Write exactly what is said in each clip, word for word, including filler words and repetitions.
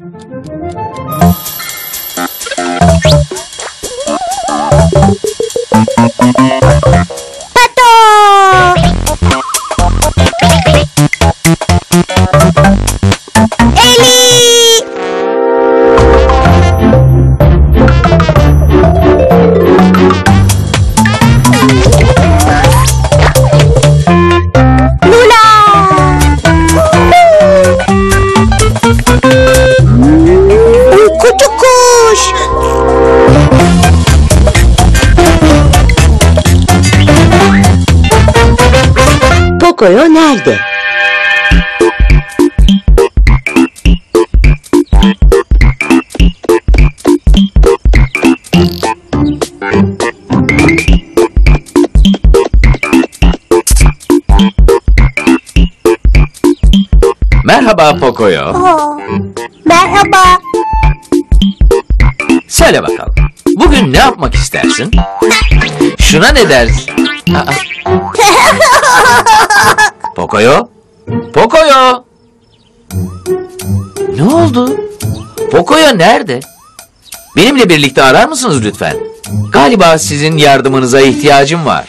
Pato! Eli! Lula! Uykucu kuş! Pocoyo nerede? Merhaba Pocoyo. Oh, merhaba. Söyle bakalım. Bugün ne yapmak istersin? Şuna ne dersin? Aa. Pocoyo? Pocoyo? Ne oldu? Pocoyo nerede? Benimle birlikte arar mısınız lütfen? Galiba sizin yardımınıza ihtiyacım var.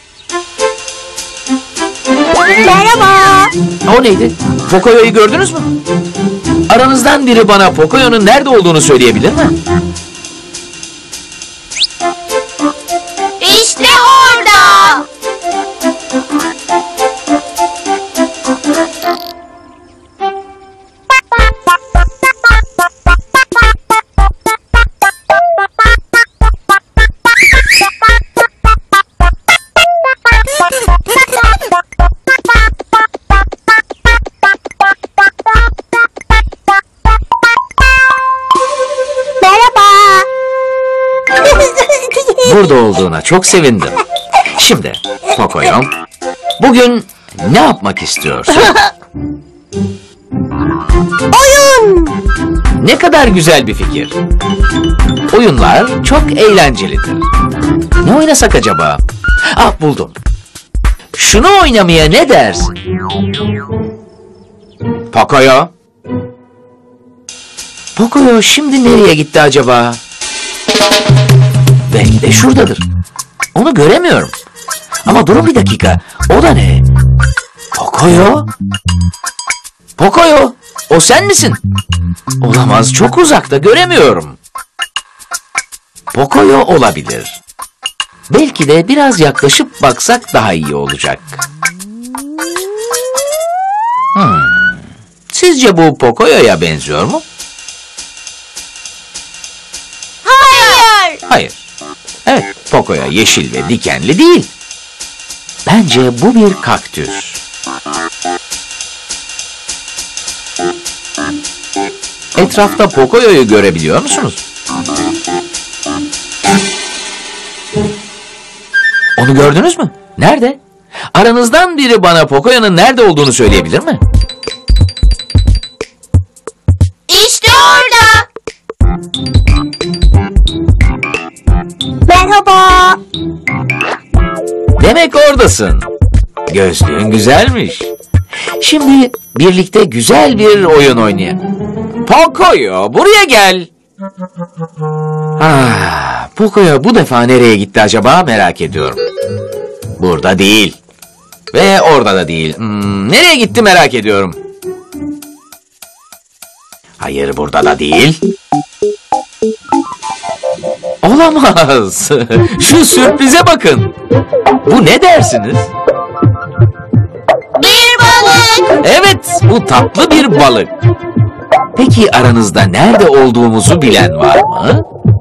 Merhaba. O neydi? Pocoyo'yu gördünüz mü? Aranızdan biri bana Pocoyo'nun nerede olduğunu söyleyebilir mi? İşte orada. Burada olduğuna çok sevindim. Şimdi Pocoyo, bugün ne yapmak istiyorsun? Oyun. Ne kadar güzel bir fikir. Oyunlar çok eğlencelidir. Ne oynasak acaba? Ah, buldum. Şunu oynamaya ne dersin? Pocoyo. Pocoyo şimdi nereye gitti acaba? Belki de şuradadır. Onu göremiyorum. Ama durun bir dakika. O da ne? Pocoyo? Pocoyo, o sen misin? Olamaz, çok uzakta, göremiyorum. Pocoyo olabilir. Belki de biraz yaklaşıp baksak daha iyi olacak. Hmm. Sizce bu Pocoyo'ya benziyor mu? Hayır. Hayır. Evet, Pocoyo yeşil ve dikenli değil. Bence bu bir kaktüs. Etrafta Pocoyo'yu görebiliyor musunuz? Onu gördünüz mü? Nerede? Aranızdan biri bana Pocoyo'nun nerede olduğunu söyleyebilir mi? İşte orada. Merhaba. Demek oradasın. Gözlüğün güzelmiş. Şimdi birlikte güzel bir oyun oynayalım. Pocoyo, buraya gel. Ah, Pocoyo bu defa nereye gitti acaba, merak ediyorum. Burada değil. Ve orada da değil. Hmm, nereye gitti merak ediyorum. Hayır, burada da değil. Olamaz. Şu sürprize bakın. Bu ne dersiniz? Bir balık. Evet, bu tatlı bir balık. Peki aranızda nerede olduğumuzu bilen var mı?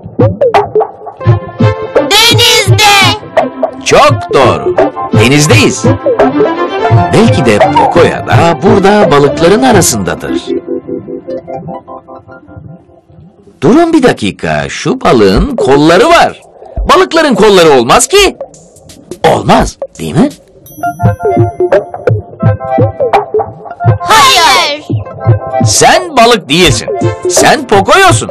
Denizde. Çok doğru. Denizdeyiz. Belki de Pocoyo da burada balıkların arasındadır. Durun bir dakika, şu balığın kolları var. Balıkların kolları olmaz ki. Olmaz, değil mi? Hayır. Sen balık değilsin. Sen Pocoyo'sun.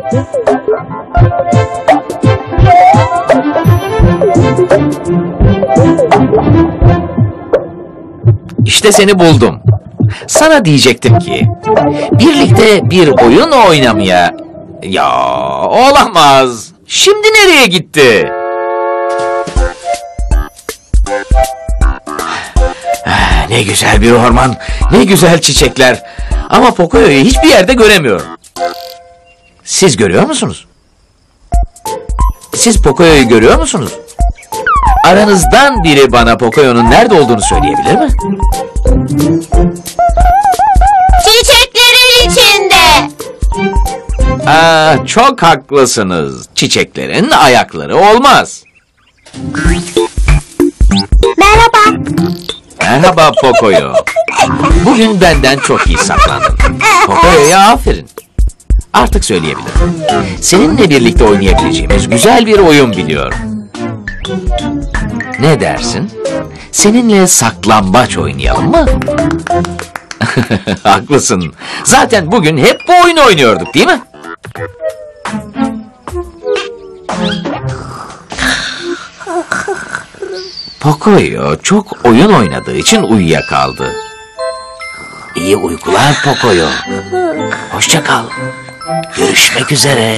İşte seni buldum. Sana diyecektim ki birlikte bir oyun oynamaya... Ya olamaz. Şimdi nereye gitti? Ah, ne güzel bir orman, ne güzel çiçekler. Ama Pocoyo'yu hiçbir yerde göremiyorum. Siz görüyor musunuz? Siz Pocoyo'yu görüyor musunuz? Aranızdan biri bana Pocoyo'nun nerede olduğunu söyleyebilir mi? Çiçeklerin içinde. Aa, çok haklısınız. Çiçeklerin ayakları olmaz. Merhaba. Merhaba Pocoyo. Bugün benden çok iyi saklandın. Pocoyo'ya aferin. Artık söyleyebilirim. Seninle birlikte oynayabileceğimiz güzel bir oyun biliyorum. Ne dersin? Seninle saklambaç oynayalım mı? Haklısın. Zaten bugün hep bu oyunu oynuyorduk, değil mi? Pocoyo çok oyun oynadığı için uyuyakaldı. İyi uykular Pocoyo. Hoşça kal. Görüşmek üzere.